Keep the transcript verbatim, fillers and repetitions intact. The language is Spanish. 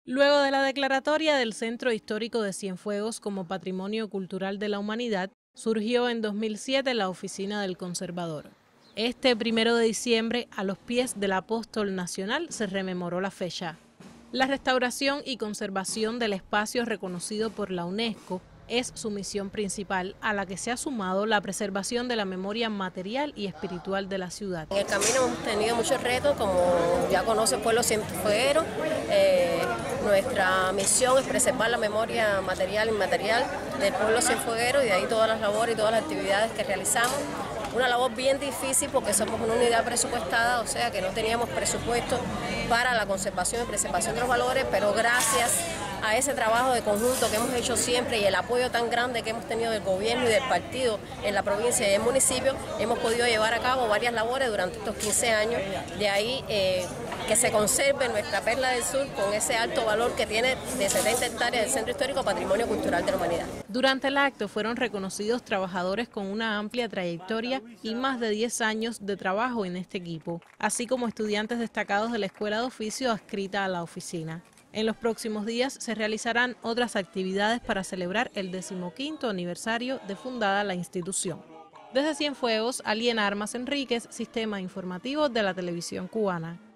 Luego de la declaratoria del Centro Histórico de Cienfuegos como Patrimonio Cultural de la Humanidad, surgió en dos mil siete la Oficina del Conservador. Este primero de diciembre, a los pies del Apóstol Nacional, se rememoró la fecha. La restauración y conservación del espacio reconocido por la UNESCO es su misión principal, a la que se ha sumado la preservación de la memoria material y espiritual de la ciudad. En el camino hemos tenido muchos retos, como ya conoce el pueblo cienfueguero. Eh, nuestra misión es preservar la memoria material e inmaterial del pueblo cienfueguero y de ahí todas las labores y todas las actividades que realizamos. Una labor bien difícil porque somos una unidad presupuestada, o sea que no teníamos presupuesto para la conservación y preservación de los valores, pero gracias a ese trabajo de conjunto que hemos hecho siempre y el apoyo tan grande que hemos tenido del gobierno y del partido en la provincia y en el municipio, hemos podido llevar a cabo varias labores durante estos quince años, de ahí eh, que se conserve nuestra perla del sur con ese alto valor que tiene de setenta hectáreas del Centro Histórico Patrimonio Cultural de la Humanidad. Durante el acto fueron reconocidos trabajadores con una amplia trayectoria y más de diez años de trabajo en este equipo, así como estudiantes destacados de la Escuela de Oficio adscrita a la oficina. En los próximos días se realizarán otras actividades para celebrar el decimoquinto aniversario de fundada la institución. Desde Cienfuegos, Aliena Armas Enríquez, Sistema Informativo de la Televisión Cubana.